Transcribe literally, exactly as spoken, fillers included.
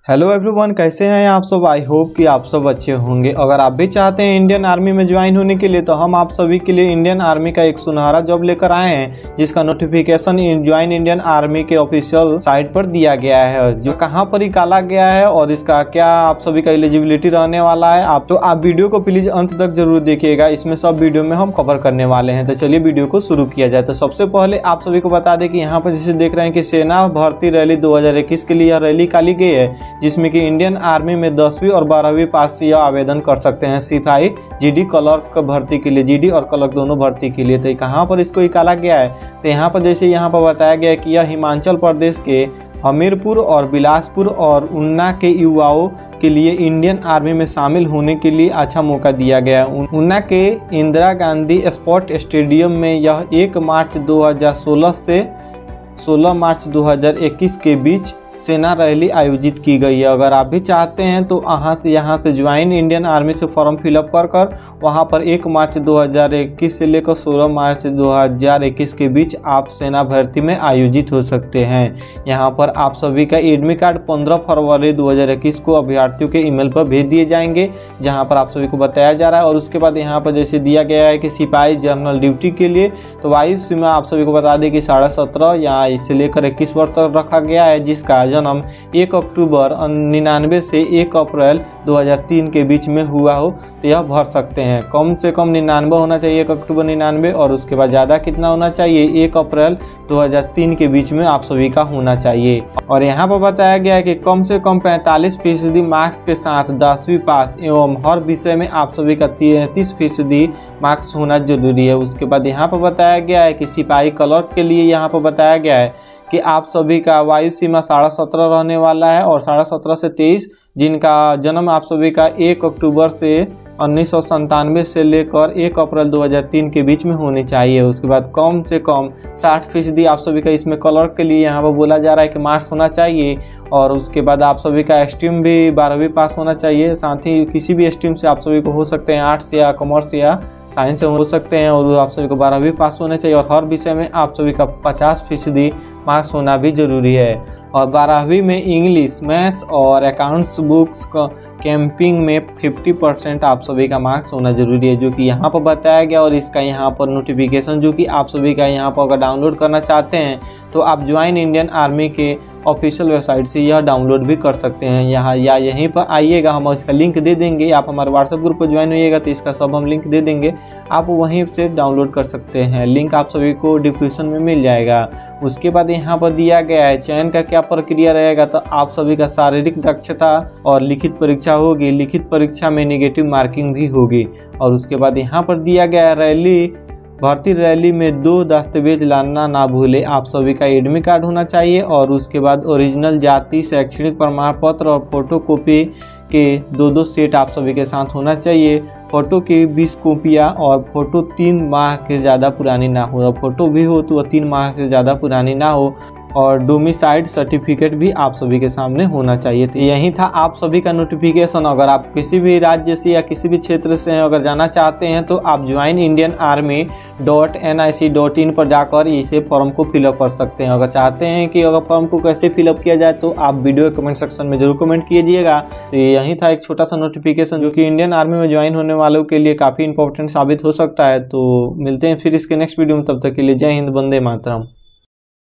Hello everyone, कैसे हैं आप सब। आई होप कि आप सब अच्छे होंगे। अगर आप भी चाहते हैं इंडियन आर्मी में ज्वाइन होने के लिए तो हम आप सभी के लिए इंडियन आर्मी का एक सुनहरा जॉब लेकर आए हैं, जिसका नोटिफिकेशन ज्वाइन इंडियन आर्मी के ऑफिशियल साइट पर दिया गया है, जो कहां पर निकाला गया है और इसका क्या आप सभी का एलिजिबिलिटी रहने वाला है। आप तो आप वीडियो को प्लीज अंत तक जरूर देखिएगा, इसमें सब वीडियो में हम कवर करने वाले हैं। तो चलिए वीडियो को शुरू किया जाए। तो सबसे पहले आप सभी को बता दें कि यहाँ पर जैसे देख रहे हैं कि सेना भर्ती रैली दो हजार इक्कीस के लिए यह रैली निकाली गई है, जिसमें कि इंडियन आर्मी में दसवीं और बारहवीं पास से आवेदन कर सकते हैं सिपाही जीडी क्लर्क भर्ती के लिए, जीडी और क्लर्क दोनों भर्ती के लिए। तो कहाँ पर इसको निकाला गया है, तो यहाँ पर जैसे यहाँ पर बताया गया है कि यह हिमाचल प्रदेश के हमीरपुर और बिलासपुर और उन्ना के युवाओं के लिए इंडियन आर्मी में शामिल होने के लिए अच्छा मौका दिया गया है। उन्ना के इंदिरा गांधी स्पोर्ट स्टेडियम में यह एक मार्च दो हजार सोलह से सोलह मार्च दो हजार इक्कीस के बीच सेना रैली आयोजित की गई है। अगर आप भी चाहते हैं तो यहाँ से यहाँ से ज्वाइन इंडियन आर्मी से फॉर्म फिलअप कर कर वहाँ पर एक मार्च दो हजार इक्कीस से लेकर सोलह मार्च दो हजार इक्कीस के बीच आप सेना भर्ती में आयोजित हो सकते हैं। यहाँ पर आप सभी का एडमिट कार्ड पंद्रह फरवरी दो हजार इक्कीस को अभ्यर्थियों के ईमेल पर भेज दिए जाएंगे, जहाँ पर आप सभी को बताया जा रहा है। और उसके बाद यहाँ पर जैसे दिया गया है कि सिपाही जनरल ड्यूटी के लिए तो आयु सीमा आप सभी को बता दें कि साढ़े सत्रह या इससे लेकर इक्कीस वर्ष तक रखा गया है, जिसका जन्म एक अक्टूबर निन्यानवे से एक अप्रैल दो हजार तीन के बीच में हुआ हो तो यह भर सकते हैं। कम से कम निन्यानवे होना चाहिए, एक अक्टूबर निन्यानवे, और उसके बाद ज़्यादा कितना होना चाहिए, एक अप्रैल दो हजार तीन के बीच में आप सभी का होना चाहिए। और यहाँ पर बताया गया है कि कम से कम पैंतालीस फीसदी मार्क्स के साथ दसवीं पास एवं हर विषय में आप सभी का तैंतीस फीसदी मार्क्स होना जरूरी है। उसके बाद यहाँ पर बताया गया है कि सिपाही क्लर्क के लिए यहाँ पर बताया गया है कि आप सभी का वायु सीमा साढ़े सत्रह रहने वाला है और साढ़े सत्रह से तेईस, जिनका जन्म आप सभी का एक अक्टूबर से उन्नीस सौ संतानवे से लेकर एक अप्रैल दो हजार तीन के बीच में होनी चाहिए। उसके बाद कम से कम साठ फीसदी आप सभी का इसमें क्लर्क के लिए यहाँ पर बोला जा रहा है कि मार्क्स होना चाहिए। और उसके बाद आप सभी का स्ट्रीम भी बारहवीं पास होना चाहिए, साथ ही किसी भी स्ट्रीम से आप सभी को हो सकते हैं, आर्ट्स या कॉमर्स या साइंस से हो सकते हैं, और आप सभी को बारहवीं पास होना चाहिए। और हर विषय में आप सभी का पचास फीसदी मार्क्स होना भी जरूरी है। और बारहवीं में इंग्लिश, मैथ्स और अकाउंट्स बुक्स का कैंपिंग में पचास परसेंट आप सभी का मार्क्स होना जरूरी है, जो कि यहाँ पर बताया गया। और इसका यहाँ पर नोटिफिकेशन जो कि आप सभी का यहाँ पर अगर डाउनलोड करना चाहते हैं तो आप ज्वाइन इंडियन आर्मी के ऑफिशियल वेबसाइट से यह डाउनलोड भी कर सकते हैं। यहाँ या यहीं पर आइएगा, हम इसका लिंक दे देंगे। आप हमारे व्हाट्सएप ग्रुप पर ज्वाइन होइएगा तो इसका सब हम लिंक दे देंगे, आप वहीं से डाउनलोड कर सकते हैं। लिंक आप सभी को डिस्क्रिप्शन में मिल जाएगा। उसके बाद यहाँ पर दिया गया है चयन का क्या प्रक्रिया रहेगा, तो आप सभी का शारीरिक दक्षता और लिखित परीक्षा होगी। लिखित परीक्षा में नेगेटिव मार्किंग भी होगी। और उसके बाद यहाँ पर दिया गया है रैली भर्ती रैली में दो दस्तावेज लाना ना भूले। आप सभी का एडमिट कार्ड होना चाहिए और उसके बाद ओरिजिनल जाति शैक्षणिक प्रमाण पत्र और फोटोकॉपी के दो दो सेट आप सभी के साथ होना चाहिए। फोटो की बीस कॉपियाँ और फोटो तीन माह के ज़्यादा पुरानी ना हो। फोटो भी हो तो वह तीन माह से ज़्यादा पुरानी ना हो। और डोमिसाइल सर्टिफिकेट भी आप सभी के सामने होना चाहिए। तो यही था आप सभी का नोटिफिकेशन। अगर आप किसी भी राज्य से या किसी भी क्षेत्र से अगर जाना चाहते हैं तो आप join Indian army dot N I C dot in पर जाकर इसे फॉर्म को फिलअप कर सकते हैं। अगर चाहते हैं कि अगर फॉर्म को कैसे फिलअप किया जाए तो आप वीडियो कमेंट सेक्शन में जरूर कमेंट कीजिएगा। तो यही था एक छोटा सा नोटिफिकेशन, जो कि इंडियन आर्मी में ज्वाइन होने वालों के लिए काफ़ी इंपॉर्टेंट साबित हो सकता है। तो मिलते हैं फिर इसके नेक्स्ट वीडियो में, तब तक के लिए जय हिंद, वंदे मातरम।